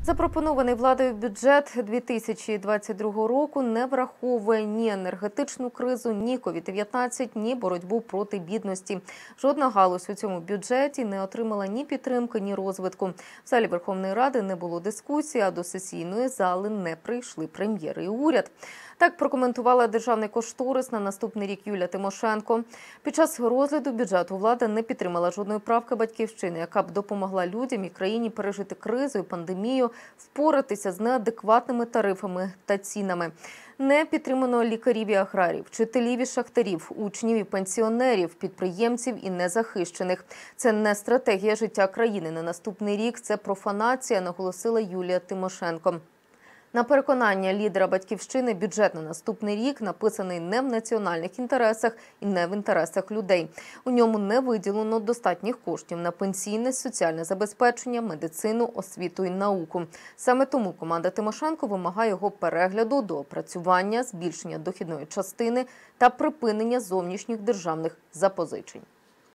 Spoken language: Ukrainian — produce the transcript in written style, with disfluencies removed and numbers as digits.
Запропонований владою бюджет 2022 року не враховує ні енергетичну кризу, ні COVID-19, ні боротьбу проти бідності. Жодна галузь у цьому бюджеті не отримала ні підтримки, ні розвитку. В залі Верховної Ради не було дискусії, а до сесійної зали не прийшли прем'єр і уряд. Так прокоментувала державний кошторис на наступний рік Юлія Тимошенко. Під час розгляду бюджету влада не підтримала жодної правки «Батьківщини», яка б допомогла людям і країні пережити кризу і пандемію, впоратися з неадекватними тарифами та цінами. Не підтримано лікарів і аграріїв, вчителів і шахтарів, учнів і пенсіонерів, підприємців і незахищених. Це не стратегія життя країни на наступний рік, це профанація, наголосила Юлія Тимошенко. На переконання лідера «Батьківщини», бюджет на наступний рік написаний не в національних інтересах і не в інтересах людей. У ньому не виділено достатніх коштів на пенсійне, соціальне забезпечення, медицину, освіту і науку. Саме тому команда Тимошенко вимагає його перегляду, доопрацювання, збільшення дохідної частини та припинення зовнішніх державних запозичень.